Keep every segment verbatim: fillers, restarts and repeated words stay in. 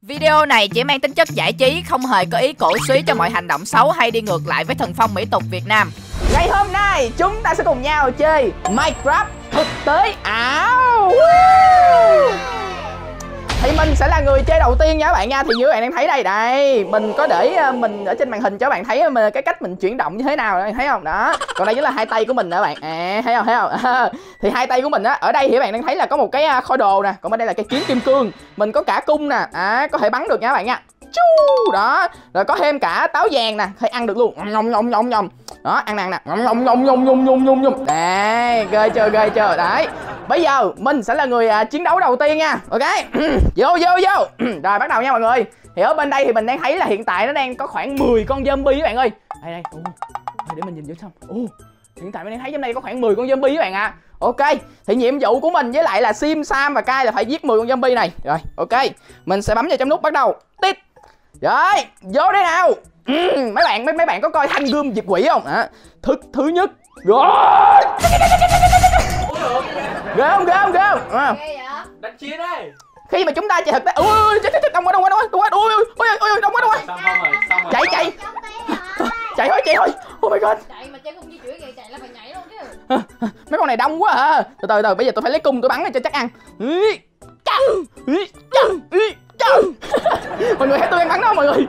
Video này chỉ mang tính chất giải trí, không hề có ý cổ suý cho mọi hành động xấu hay đi ngược lại với thần phong mỹ tục Việt Nam. Ngày hôm nay chúng ta sẽ cùng nhau chơi Minecraft thực tế ảo. Thì mình sẽ là người chơi đầu tiên nha các bạn nha. Thì như các bạn đang thấy đây, đây mình có để mình ở trên màn hình cho các bạn thấy cái cách mình chuyển động như thế nào, thấy không? Đó. Còn đây chính là hai tay của mình nè các bạn. À, thấy không? Thấy không? Thì hai tay của mình á, ở đây thì các bạn đang thấy là có một cái kho đồ nè, còn bên đây là cái kiếm kim cương. Mình có cả cung nè, à, có thể bắn được nha các bạn nha. Chú, đó, rồi có thêm cả táo vàng nè, thể ăn được luôn. Nhông nhông nhông nhông. Đó, ăn nè nè. Nhông nhông nhông nhông nhông nhông nhông nhông. Đấy, ghê chưa, ghê chưa. Đấy. Bây giờ mình sẽ là người à, chiến đấu đầu tiên nha. Ok. Vô vô vô. Rồi bắt đầu nha mọi người. Thì ở bên đây thì mình đang thấy là hiện tại nó đang có khoảng mười con zombie các bạn ơi. Đây đây. Ồ, để mình nhìn vô xong. Ồ, hiện tại mình đang thấy trong đây có khoảng mười con zombie các bạn ạ. À. Ok, thì nhiệm vụ của mình với lại là Sim, Sam và Kai là phải giết mười con zombie này. Rồi, ok. Mình sẽ bấm vào trong nút bắt đầu. Tít. Rồi, vô đây nào. Ừ, mấy bạn mấy mấy bạn có coi Thanh Gươm Diệt Quỷ không? À, thức thứ nhất. Rồi. Ghê không, ghê không, ghê không? À. Đánh chiến đây. Khi mà chúng ta chạy thực tế, ui chết chết chết, đông quá đông quá đông quá đông quá, ui ui ui ui đông quá đông quá. Chạy chạy. Chạy thôi, chạy thôi. Oh my god. Chạy mà chơi không di chuyển kìa, chạy là phải nhảy luôn chứ. Mấy con này đông quá à. Từ từ từ, bây giờ tôi phải lấy cung tôi bắn cho chắc ăn. Mọi người thấy tôi đang bắn đó mọi người.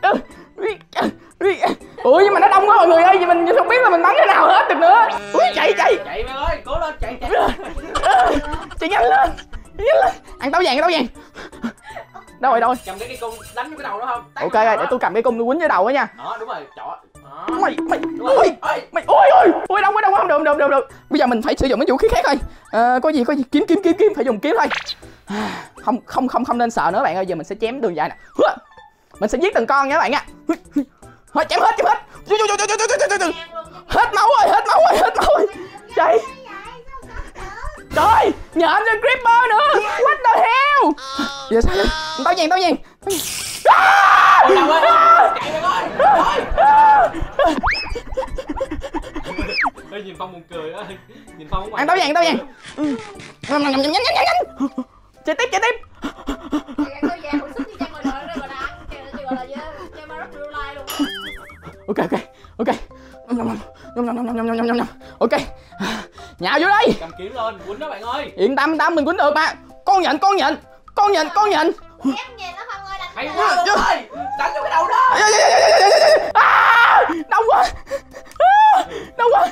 Ui nhưng mà nó đông quá mọi người ơi, vì mình không biết là mình bắn thế nào hết được nữa. Ui chạy chạy. Chạy mày ơi, cố lên chạy chạy. Chạy nhanh lên. Nhanh lên. Ăn táo vàng, cái táo vàng. Đâu rồi đâu rồi? Cầm cái cây cung đánh vô cái đầu đó không? Ok rồi, để tôi cầm cái cung tôi quýnh vô đầu á nha. Đó đúng rồi, chọ. Mày mày ôi mày ôi ôi ôi đông quá đông quá, không được được được được. Bây giờ mình phải sử dụng cái vũ khí khác thôi. À, có gì có gì kiếm kiếm kiếm kiếm phải dùng kiếm thôi. Không không không không nên sợ nữa bạn ơi, giờ mình sẽ chém đường dài nè. Mình sẽ giết từng con nha các bạn nha. Thôi chém hết chém hết. Hết máu rồi, hết máu rồi, hết máu rồi. Chạy. Trời, nhện ra creeper nữa. What the hell? Giờ sao vậy? Tao vàng, tao vàng. Ôi đâu ơi. Chạy mày ơi. Ê nhìn Phong buồn cười á. Nhìn Phong ăn táo vàng, táo vàng. Nhanh nhanh nhanh nhanh nhanh nhanh. Chạy tiếp, chạy tiếp. Ok ok ok. Ok. Nhào vô đây. Cầm kiếm lên, quýnh đó bạn ơi. Yên tâm tâm mình quýnh được mà. Con nhện, con nhện. Con nhện, con nhện. Em nhìn nó Phong ơi, đánh hay quá luôn ơi. Đánh vô cái đầu đó. Đông quá. Đông quá.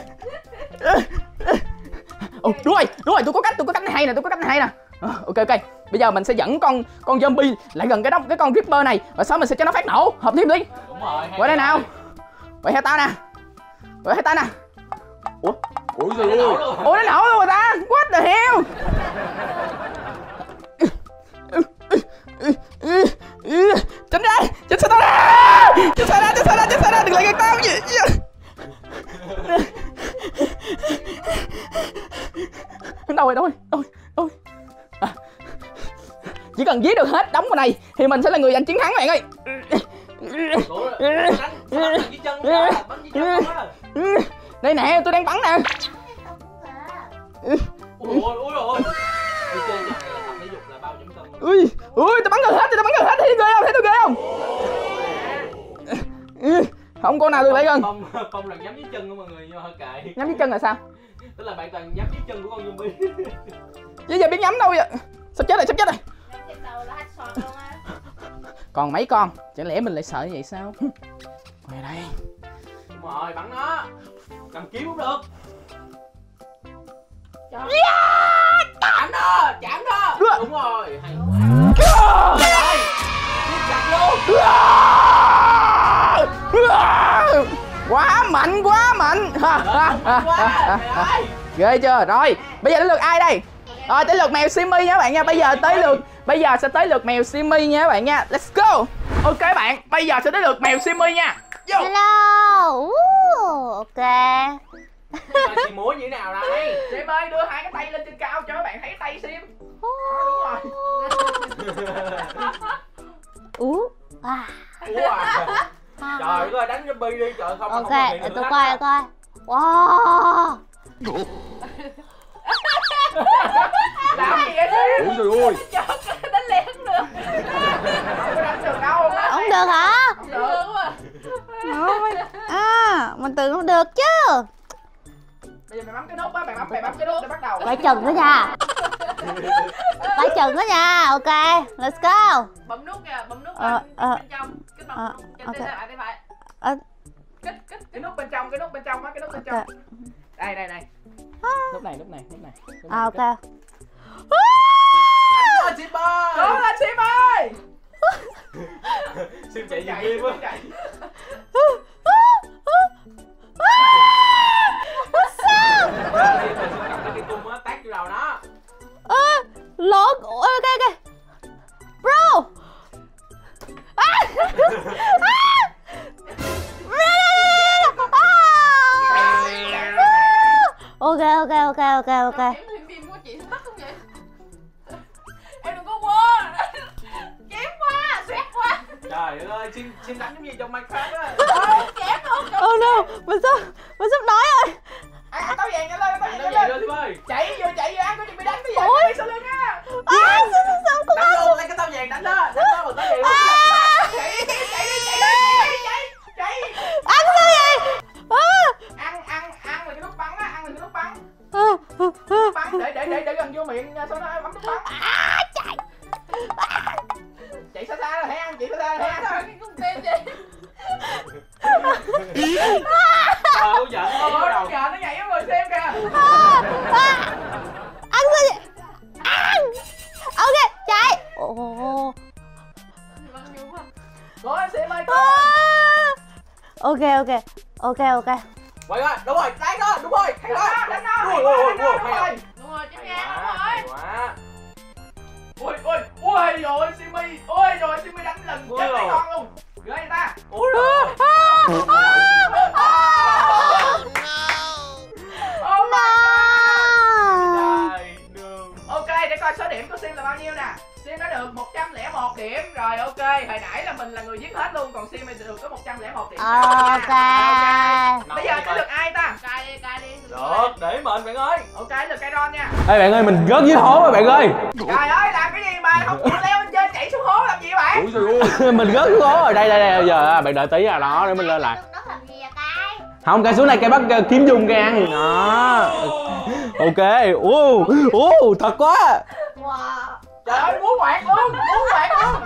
Ồ đúng rồi, đúng rồi, tôi có cách, tôi có cách này hay nè, tôi có cách này hay nè. Ok ok. Bây giờ mình sẽ dẫn con con zombie lại gần cái đốc cái con creeper này và sau mình sẽ cho nó phát nổ. Hợp thêm đi. Đúng rồi. Qua đây nào. Quay theo tao nè. Quay theo tao nè. Ủa? Ủa rồi ơi. Ủa nó nổ luôn rồi ta. What the hell? Tránh ra, tránh xa tao ra. Tránh xa ra, tránh xa ra, tránh xa ra, đừng lại gần tao gì. Đâu rồi, đâu rồi, đâu rồi, đâu rồi. À. Chỉ cần giết được hết đống vào này thì mình sẽ là người giành chiến thắng các bạn ơi. Đây nè, tôi đang bắn nè. Ui ui ui. Ui, ui, tôi bắn gần hết, tôi bắn gần hết, thấy ghê không? Thấy tôi ghê không? Không con nào được lại gần. Không, không là nhắm dưới chân của mọi người nhưng mà hơi kệ. Nhắm dưới chân là sao? Tức là bạn toàn nhắm dưới chân của con zombie. Chứ giờ biết nhắm đâu vậy? Sắp chết rồi, sắp chết rồi. Còn mấy con, chẳng lẽ mình lại sợ như vậy sao? Ngoài đây. Đúng rồi, bắn nó. Cầm kiếm cũng được. Yeah! Chạm nó, chạm nó. Đúng rồi, hay quá. Rồi. Chặt luôn. Quá mạnh, quá mạnh. Ghê chưa? Rồi, bây giờ đến lượt ai đây? Rồi tới lượt mèo Simmy nha các bạn nha. Bây giờ tới lượt bây giờ sẽ tới lượt mèo Simmy nha các bạn nha. Let's go. Ok các bạn, bây giờ sẽ tới lượt mèo Simmy nha. Vô. Hello. Uh, ok. Chị múa như thế nào đây? Sim ơi, đưa hai cái tay lên trên cao cho các bạn thấy tay Sim. Đó, đúng rồi. Ú. À. Trời ơi, đánh zombie đi trời không. Ok, để tôi coi, tôi coi. Wow. Làm gì vậy? Ui trời ơi. Đánh liền không được. được hả? Không được. À, mình tưởng không được chứ. Bây giờ mày bấm cái nút á, mày bấm mày bấm cái nút để bắt đầu. Phải chừng đó nha. Phải chừng đó nha. Ok, let's go. Bấm nút kìa, bấm nút Ờ, ờ, bên trong. Cái bấm ờ, trên ok. tay lại tay phải. Ờ, Kích kích Cái nút bên trong, cái nút bên trong á, cái nút bên trong. ok. Đây đây này. Nút này, nút này, nút này. Nút À, này, ok. Ôi, Sim ơi. Cố lên Sim ơi. Sim chạy Chạy, gì quá. chạy. Sim cầm cái cây cung á, tát vô đầu nó. Ơ, lỗ. Ok, ok. Bro. À. À. Ok, ok, ok, ok, ok. Em phim phim của chị bắt không vậy? Em đừng có quên. Kém quá, xét quá. Trời ơi, Sim Sim đánh giống như trong Minecraft á. Kém luôn. Oh no, mình sắp, mình sắp nói rồi. Ăn ăn táo vàng nhanh lên, táo vàng Nó nhanh vậy lên. rồi Sim ơi. Chạy vô chạy vô ăn có chuẩn bị đánh bây giờ. Ôi. Đi sau lưng á. À, sao, sao, sao, không Đánh luôn, lấy cái tao vàng đánh đó. Đánh đó rồi tao vàng luôn. Chạy đi, chạy đi, chạy đi, chạy đi, chạy. Chạy. ăn sao vậy? À. Ăn ăn ăn là cái nút bắn á, ăn là cái nút bắn. À, à, à. Bắn để để để để gần vô miệng sau đó bấm nút bắn. À, chạy. Chạy xa xa rồi hãy ăn, chạy xa xa rồi hãy ăn. Sao cái con tim vậy? Trời ơi, giận nó Ôi, vô nó đầu. giờ nó nhảy vô người xem kìa. À, à. Ăn sao vậy? Ăn. Ok, chạy. Ồ. Bắn vui quá. Cố lên Sim ơi, cố À. lên. Ok, ok. Ok, ok. Quay rồi, đúng rồi, đánh đó, đúng rồi, hay rồi. Đánh nó, Ui, đánh nó, ui, đánh nó, ui, đánh nó, hay đánh Đúng rồi, chém Hay ngang đúng quá, rồi. hay quá. Ôi ôi ôi rồi Simi, ôi rồi Simi đánh lần Ui chết mấy rồi. con luôn. Ghê người ta. Ôi rồi. Oh my No. Trời đường. Ok, để coi số điểm của Sim là bao nhiêu nè. Sim đã được một trăm lẻ một điểm. Rồi ok, hồi nãy là mình là người giết hết luôn, còn Sim thì được có một trăm lẻ một điểm. Ok. Ok. Bây giờ tới lượt ai ta? Cài đi, cài đi. Được, để mệnh bạn ơi. Ok, lượt cây Ron nha. Ê bạn ơi, mình rớt dưới hố rồi bạn ơi. Trời ơi, làm cái gì mà không chịu leo lên trên chạy xuống hố làm gì vậy bạn? Ui trời ơi. Mình rớt dưới hố rồi. Đây đây đây, giờ bạn đợi tí à đó để mình lên lại. Nó làm gì vậy cái? Không, cây xuống này cây bắt uh, kiếm dung cây ăn. Đó. Ok. Ô, ô, thật quá. Wow. Trời ơi, muốn quạt luôn, muốn quạt luôn.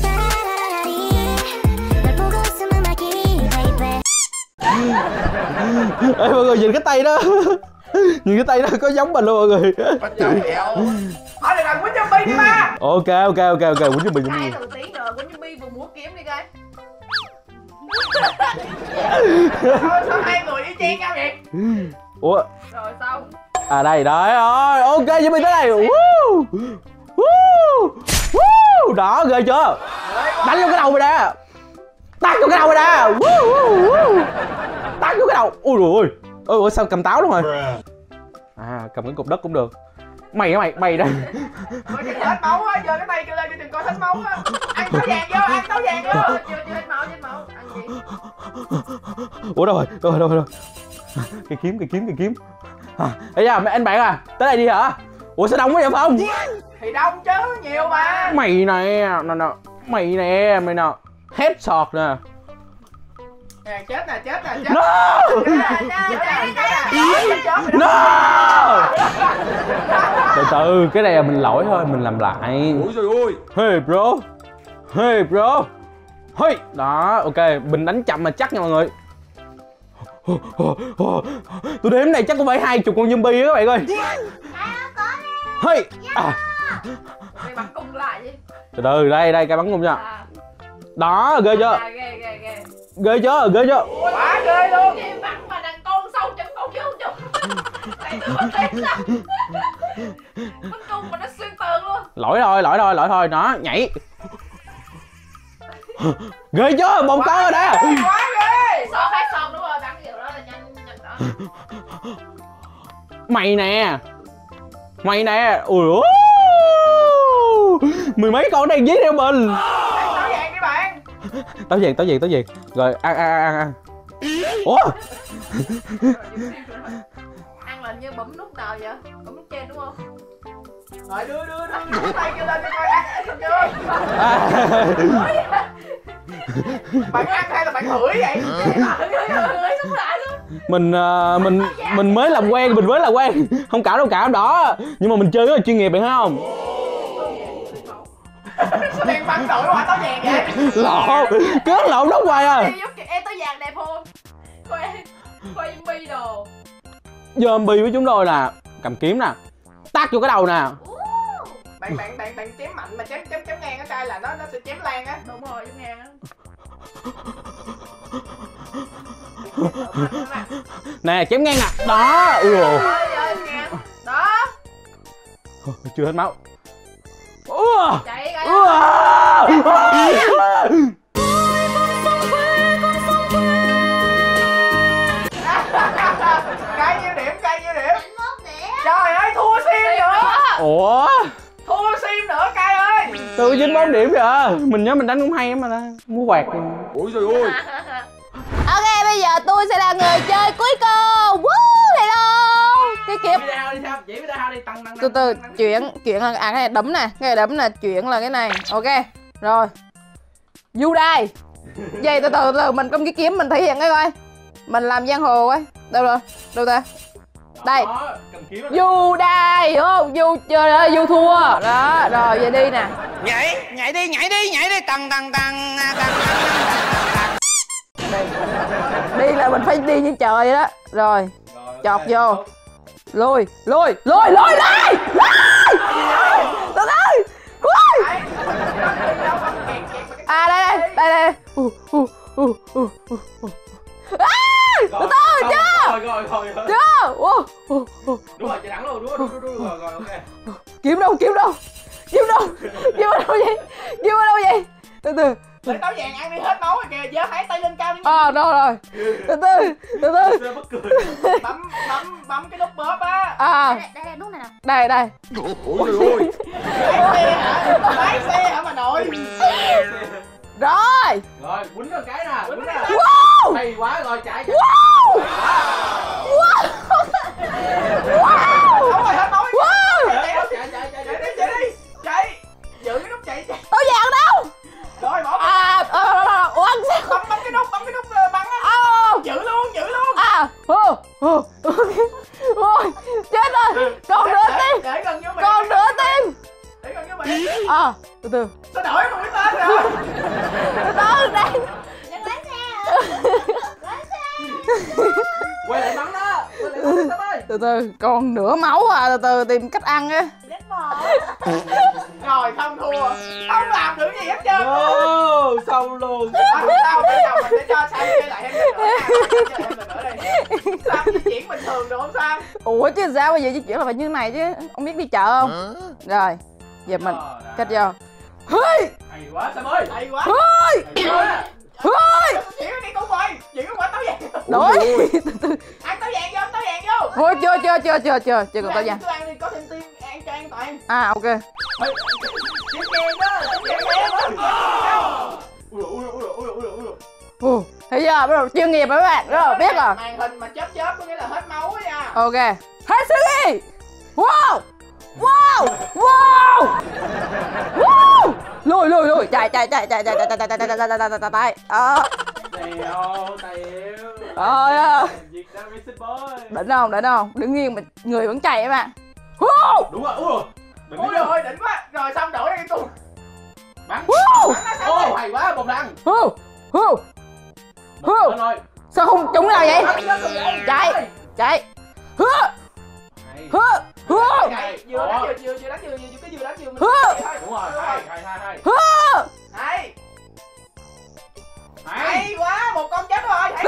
Ê mọi người nhìn cái tay đó. Nhìn cái tay đó có giống mình luôn mọi người. Thôi được rồi, quýnh cho Bi đi ba. Ok ok ok ok, quýnh cho mình. Cài thử tí nữa, của Bi vừa múa kiếm đi coi. Sao, sao hai người y chang nhau vậy? Ủa, Rồi xong. à đây đấy rồi. Ok cho mình tới đây. Woo. Woo. Woo. Đó ghê chưa? Đánh vô cái đầu mày nè. Tát vô cái đầu mày nè. Woo, woo, woo. Tát vô cái đầu. Ui rồi ôi. Ôi ủa sao cầm táo luôn rồi? À cầm cái cục đất cũng được. Mày mày mày đây. Coi chừng hết máu á, giờ cái tay kêu lên cho chừng coi hết máu á. Ăn táo vàng vô, ăn táo vàng vô. Chưa, chưa, chưa hết máu, chưa hết máu. Ăn gì? Ủa đâu rồi? Đâu rồi đâu rồi? Đâu? Cây kiếm cây kiếm cây kiếm. À, ê da, anh bạn à, tới đây đi hả? Ủa sao đông quá vậy Phong? Thì đông chứ, nhiều mà. Mày nè, nè nè, mày nè, mày nè. Headshot nè. Nè, chết nè, chết nè, chết. No! Chết nè, chết nè, chết nè. Chết nè. No! Từ từ, cái này là mình lỗi thôi, mình làm lại. Ui trời ơi. Hey bro. Hey bro. Hey, đó, ok, mình đánh chậm mà chắc nha mọi người. Tôi đếm này chắc cũng phải hai chục con zombie á các bạn ơi. Hey. À. Mày bắn cung lại đi. Từ từ, đây, đây, cây bắn cung nha. À, Đó, ghê chưa? à, ghê, ghê, ghê. Ghê chưa? Ghê chưa? Quá ghê luôn. Chị bắn mà đàn con sâu chân con chứ không chụp. Tại tôi không thấy sao. Bắn cung mà nó xuyên tường luôn. Lỗi thôi, lỗi thôi, lỗi thôi, nó nhảy. Ghê chưa? Một con rồi nè. Quá ghê. Son khác son đúng rồi, bắn kiểu đó là nhanh nhanh đó. Mày nè. Mày nè. Ui ôi. Mười mấy con đang giết theo mình. Ăn táo vàng đi bạn. Táo vàng, táo vàng, táo vàng. Rồi ăn ăn ăn ăn. Ủa? Ăn là như bấm nút nào vậy? Bấm nút trên đúng không? Rồi đưa đưa đưa. Đưa tay kêu lên cho coi ăn ăn chưa. À. Bạn ăn hay là bạn hửi vậy? Hửi sống lại luôn. Mình uh, mình mình mới làm quen, mình mới làm quen. Không cạo đâu cạo đó. Nhưng mà mình chơi rất là chuyên nghiệp bạn thấy không? Sao đèn bắn đổi qua táo vàng vậy? Lộn, cứ lộn đó hoài à. Em táo vàng đẹp không? Coi coi zombie đồ. Zombie với chúng tôi nè, cầm kiếm nè, tát vô cái đầu nè. Bạn bạn bạn bạn chém mạnh mà chém chém chém ngang cái cây là nó nó sẽ chém lan á. Đúng rồi, chém ngang á. Nè, chém ngang nè. Đó. Ui dồi. Đó. Chưa hết máu. Ủa. Chạy coi. Cây nhiêu điểm, cây nhiêu điểm? Trời ơi, thua sim nữa. Ủa? Thua sim nữa cây ơi. Tôi dính bốn điểm kìa. Mình nhớ mình đánh cũng hay mà ta. Mua quạt. Ôi trời ơi. Ok, bây giờ tôi sẽ là người chơi cuối cùng. Woo, hello. Cái kịp. Từ từ, chuyển chuyển là à, cái này đấm nè, cái này đấm là chuyển là cái này. Ok. Rồi. Du đai. Vậy từ từ từ từ mình công cái kiếm mình thể hiện cái coi. Mình làm giang hồ ấy. Đâu rồi? Đâu ta? Đây. Du đai, hiểu không? Du chơi đó, du thua. Đó, rồi về đi nè. Nhảy, nhảy đi, nhảy đi, nhảy đi, tăng tăng tăng tăng. Đi là mình phải đi như trời vậy đó. Rồi. Chọt vô. Lùi, lùi, lùi, lùi, lùi. Lùi. Từ từ. Lùi. À đây đây, đây đây. Uh, uh, uh, uh, uh, uh. À, từ từ chưa? Rồi rồi rồi. Chưa? Uh, uh, uh. Đúng rồi, chạy thẳng luôn, đúng rồi, đúng rồi, rồi rồi, ok. Kiếm đâu, kiếm đâu? Kiếm đâu? Kiếm ở đâu vậy? Kiếm ở đâu vậy? Từ từ. Lấy táo vàng ăn đi hết máu rồi kìa, giơ hai tay lên cao đi. À rồi rồi. Từ từ, từ từ. Bất cười. Bấm bấm bấm cái nút bóp á. À. Đây đây nút này nè. Đây đây. Ôi trời ơi. Lái xe hả? Lái xe hả mà nội? Rồi. Rồi, quýnh một cái nè, quýnh nè. Wow. Hay quá rồi, chạy. Wow. Wow. Wow. Không rồi hết máu. Wow. Chạy chạy chạy chạy chạy đi chạy đi. Chạy. Giữ cái nút chạy chạy. Táo vàng đâu? Rồi bỏ. À, ờ ờ ờ, ăn sao? Bấm bấm cái nút, bấm cái nút bắn á. À, Giữ luôn, giữ luôn. à, ô, ô, ôi, chết rồi, còn nửa tim, Để gần vô mày. còn nửa tim. Để gần vô mày. À, từ từ, Sao đổi mũi tên rồi? từ từ đây. Đừng lái xe. Lái xe. Quay lại bắn đó. Quay lại bắn đó ơi. Từ từ, còn nửa máu à, từ từ tìm cách ăn á. Đến bò. Rồi không thua. Không làm được gì hết trơn. Ô, xong luôn. Không sao, bây giờ mình sẽ cho Sam chơi lại em lần nữa nha. Chơi lại em lần nữa đi. Sam di chuyển bình thường được không Sam? Ủa chứ sao bây giờ di chuyển là phải như thế này chứ, ông biết đi chợ không? Rồi, giờ mình cách vô. Hey, Hay quá Sam ơi. Hay quá. hey, Hay quá. hey. Chuyển đi con quay. Chuyển cái quả táo vàng. Đổi, từ từ. Ăn táo vàng vô, ăn táo vàng vô. Thôi chưa chưa chưa chưa chưa chưa còn tao vàng. Cứ ăn đi, có thêm tim, ăn cho an toàn. À ok. Chém đen đó, chém đen đó. Ui ui ui ui ui ui ui. Ồ, thấy chưa? Bắt đầu chuyên nghiệp rồi các bạn, rất là biết rồi. Màn hình mà chớp chớp có nghĩa là hết máu á nha. Ok. Hết sức đi. Wow. Wow. Wow. Wow. Lùi lùi lùi, chạy chạy chạy chạy chạy chạy chạy chạy chạy chạy chạy chạy chạy chạy chạy. Đó. Tèo, tèo. Rồi á. Việt Nam Racing Boy. Đỉnh không? Đỉnh không? Đứng yên mà người vẫn chạy các bạn. Wow. Đúng rồi, ui rồi. Đừng Ôi đi đâu. ơi, đỉnh quá. Rồi xong đổi đi tung. Bắn. Wow. Bắn nó xong Ô, rồi. hay quá, bồng đăng. Hù. Hù. Hù. Lên rồi. Sao không trúng nào vậy? Bắn nó xong rồi. Chạy. Chạy. Hù. Hay. Hù. Hù. Chạy, vừa đánh vừa vừa vừa đánh vừa vừa cứ vừa đánh vừa mình. Hơ. chạy thôi. Đúng rồi, hay, hay, hay, hay. Hù. Hay. Hay. Hay quá, một con chết rồi. Hay.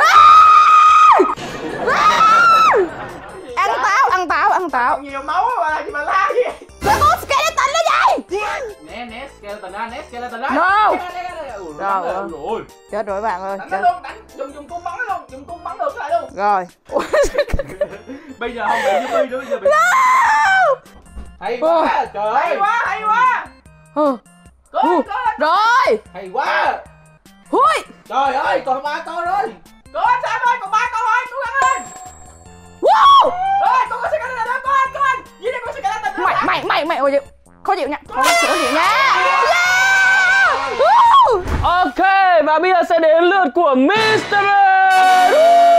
Ăn táo, ăn táo, ăn táo. Còn nhiều máu mà gì mà la gì. Sao có skeleton đó vậy? Né, né, skeleton ra, né, skeleton ra. No. Ui, Rồi, rồi, rồi. rồi. Chết rồi các bạn ơi. Đánh nó Chết. luôn, đánh dùng dùng cung bắn nó luôn, dùng cung bắn được lại luôn. Rồi. Bây giờ không bị zombie nữa, bây giờ bị. Hay quá, trời Hay ơi. quá, hay quá. Hù. Cố Hù. lên, cố lên. Rồi. Hay quá. Hui. Trời ơi, còn ba con rồi. Cố lên Sam ơi, còn ba con thôi, cố gắng lên. Wow. Rồi, con có skeleton nữa, có anh, có anh. Dưới đây có skeleton nữa. Mày mày mày mày ôi chịu. Khó chịu nha. Khó chịu gì nha. Yeah. Woo. Ok và Và bây giờ sẽ đến lượt của mít tơ Bean.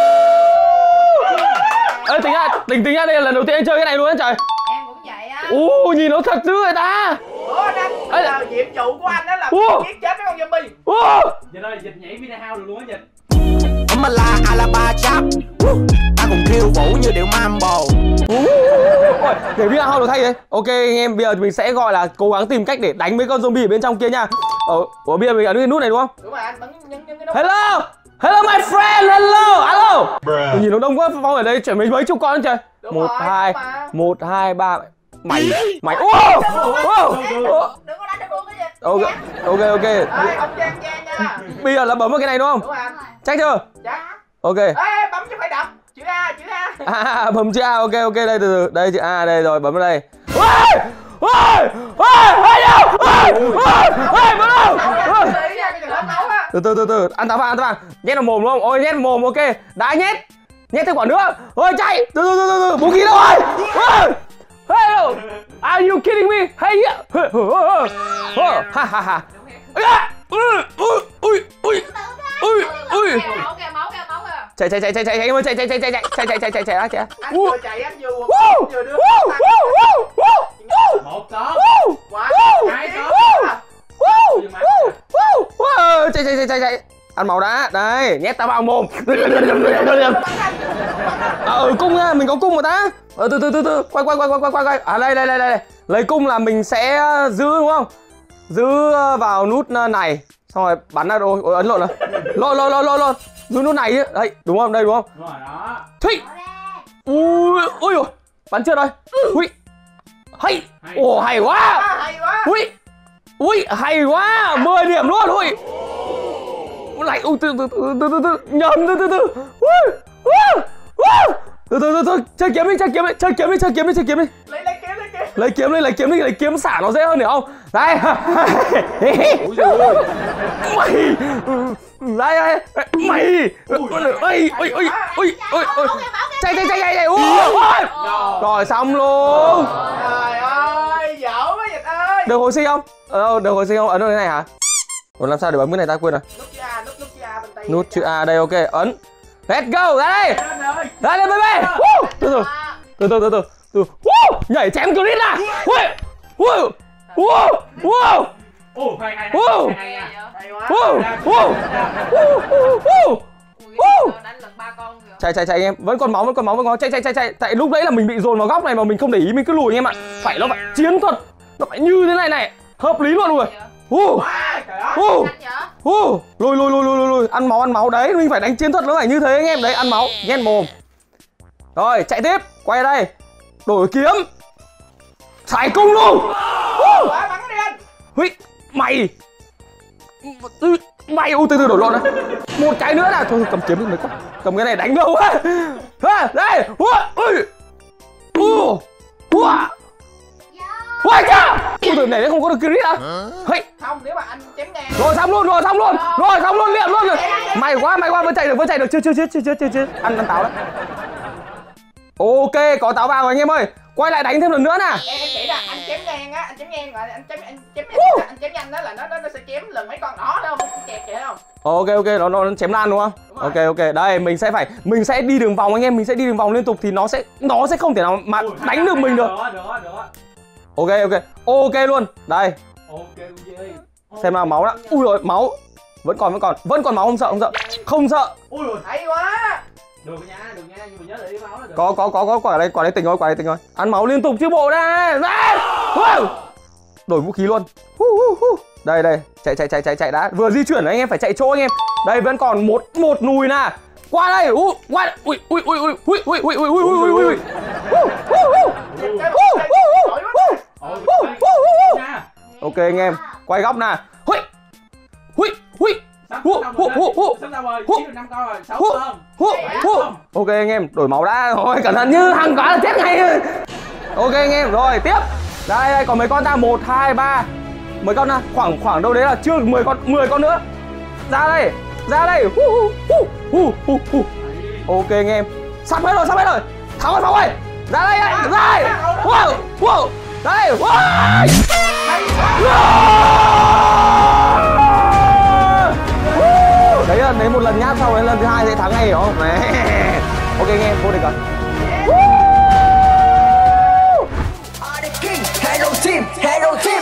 Ê, tính ra, tính tính ra đây là lần đầu tiên anh chơi cái này luôn á trời. Em cũng vậy á. Ồ, nhìn nó thật dữ vậy ta. Ủa anh, Ê, là nhiệm vụ của anh đó là Ủa? giết chết mấy con zombie. Ủa? Dịch ơi, dịch nhảy Vina House được luôn á dịch. Mà là Alaba chap, ta cùng khiêu vũ như điệu mambo. Ôi, để biết how được thay đấy. Ok anh em, bây giờ mình sẽ gọi là cố gắng tìm cách để đánh mấy con zombie ở bên trong kia nha. Ờ, ủa bây giờ mình ấn cái nút này đúng không? Đúng rồi anh, bấm nhấn nhấn cái nút. Hello, hello my friend, hello, alo. Tôi nhìn nó đông quá, Phong ở đây chuyển mấy mấy chục con trời. Đúng Một rồi, hai, đúng mà. một hai ba. Mày, mày, ô, ô, ô. Đừng có đánh được luôn cái gì. Ok, ok, ok. Ê, không gian gian nha. Bây giờ là bấm vào cái này đúng không? Đúng rồi anh. Chắc chưa? Chắc. Ok. Ê, bấm chứ phải đập. Chữ A, chữ A. À, bấm chữ A, ok, ok, đây từ từ, đây chữ A, đây rồi, bấm vào đây. Ôi, ôi, ôi, ôi đâu, ôi, ôi, ôi, bấm đâu. Ôi. Từ từ từ từ, ăn táo vàng, ăn táo vàng, nhét vào mồm đúng không? Ôi nhét vào mồm, ok, đã nhét, nhét thêm quả nữa. Ôi chạy, từ từ từ từ, từ. Vũ khí đâu rồi? Ôi, hello, are you kidding me? Hey, yeah. Ha ha ha. Ui, ui, ui, ui, ui, ui. Máu kìa, máu kìa, máu kìa. Chạy chạy chạy chạy chạy em ơi, chạy chạy chạy chạy chạy chạy chạy chạy chạy chạy chạy. Anh vừa chạy anh vừa vừa đưa. Một con. Quả. Hai con. Chạy chạy chạy chạy chạy. Ăn máu đã. Đây, nhét tao vào mồm. Ờ cung nha, mình có cung mà ta. Ờ từ từ từ từ, quay quay quay quay quay quay. À đây đây đây đây. Lấy cung là mình sẽ giữ đúng không? Giữ vào nút này. Xong rồi bắn ra rồi, ôi ấn lộn rồi. Lộn lộn lộn lộn lộn. Giữ nút này chứ. Đây, đúng không? Đây đúng không? Đúng rồi đó. Thủy. Ui ui ôi. Bắn chưa rồi. Ui. Hay. Ồ hay quá. Hay quá. Ui. Ui hay quá, mười điểm luôn. Ui. Lại ui từ từ từ từ từ nhầm từ từ từ. Ui. Ui. Ui. Từ từ từ từ, chơi kiếm đi, chơi kiếm đi, chơi kiếm đi, chơi kiếm đi, chơi kiếm đi. Lấy lấy kiếm lấy kiếm. Lấy kiếm đi, lấy kiếm đi, lấy kiếm xả nó dễ hơn hiểu không? Đây. Ui giời ơi. Mày. Đây đây. Mày. Ui ui ui ui ui ui. Chạy chạy chạy chạy chạy. Ui. Rồi xong luôn. Trời ơi, dở quá Dịch ơi. Được hồi sinh không? Ờ được hồi sinh không? Ấn vào cái này hả? Ủa làm sao để bấm cái này ta quên rồi. Nút chữ A, nút nút chữ A bên tay. Nút chữ A đây, ok, ấn. Let's go, ra đây. Ra đây baby. Từ từ. Từ từ từ từ. Từ. Nhảy chém clip ra. Ui. Ui. Wow. Wow. Ồ, hay hay Wow. hay hay. Hay quá. Wow. Wow. Wow. Wow. Đánh lần ba con kìa. Chạy chạy chạy em, vẫn còn máu, vẫn còn máu, vẫn còn chạy chạy chạy chạy. Tại lúc đấy là mình bị dồn vào góc này mà mình không để ý, mình cứ lùi anh em ạ. Phải nó phải chiến thuật. Nó phải như thế này này. Hợp lý luôn rồi. Wow. Trời ơi. Wow. Đánh nhở? Wow. Lùi lùi lùi lùi lùi, ăn máu ăn máu đấy, mình phải đánh chiến thuật nó phải như thế anh em. Đấy, ăn máu, nhét mồm. Rồi, chạy tiếp, quay đây. Đổi kiếm. Xài cung luôn. Quá bắn đi anh. Hui, mày. Mày u từ từ đổi lộn này. Một cái nữa là thôi cầm kiếm đi mấy con. Cầm cái này đánh đâu á. Ha, đây. Ui. Ui. Ui. Ui cha. Ui từ này không có được crit à? Hey. Không, nếu mà anh chém ngang. Rồi xong luôn, rồi xong luôn. Rồi xong luôn, liệm luôn rồi. Mày quá, mày quá, vẫn chạy được, vẫn chạy được. Chưa chưa chưa chưa chưa chưa chưa. Ăn ăn táo đấy. Ok, có táo vào anh em ơi. Quay lại đánh thêm lần nữa nè. Em em chỉ là anh chém ngang á, anh chém ngang rồi anh chém anh chém Uh. anh chém nhanh đó là nó nó nó sẽ chém lần mấy con đó đâu, không chẹt vậy không? Ok ok, nó nó chém lan đúng không? Đúng rồi. Ok ok, đây mình sẽ phải mình sẽ đi đường vòng anh em, mình sẽ đi đường vòng liên tục thì nó sẽ nó sẽ không thể nào mà đánh được mình được. Được được được. Ok ok. Ok luôn. Đây, Ok gì? xem nào máu đã. Ui rồi, máu. Vẫn còn vẫn còn, vẫn còn máu, không sợ không sợ. Không sợ. Ui rồi, hay quá. Được nha, được nha, nhưng mà nhớ để đi máu là được. Có có có có quả đây, quả đây tỉnh rồi, quả đây tỉnh rồi. Ăn máu liên tục chứ bộ đây. Đây. Đổi vũ khí luôn. Đây đây, chạy chạy chạy chạy chạy đã. Vừa di chuyển anh em phải chạy chỗ anh em. Đây vẫn còn một một nùi nè. Qua đây. Ui, qua. Ui ui ui ui ui ui ui ui ui ui ui ui. Ok anh em, quay góc nè. Hui. Hui hui. Hu hu hu hu. Hu hu. Ok anh em, đổi máu đã. Thôi cẩn thận như hàng quá là chết ngay. Ok anh em, rồi tiếp. Đây đây còn mấy con ta, một hai ba. Mấy con nào? Khoảng khoảng đâu đấy là chưa mười con, mười con nữa. Ra đây. Ra đây. Hu hu hu hu hu hu. Ok anh em. Sắp hết rồi, sắp hết rồi. Thắng rồi Phong ơi. Ra đây đây, ra đây. Wow, wow. Đây. Wow. lần đấy một lần nhá, sau đấy lần thứ hai sẽ thắng ngay, hiểu không? Này. Ok anh em, vô địch rồi. Hello team, hello team.